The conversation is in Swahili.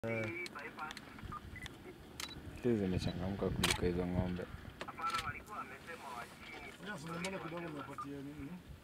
Hizi zimechangamka kuliko hizo ng'ombe. Hapana walikuwa wamesema wa chini. Sasa mbona kidogo umepatia nini?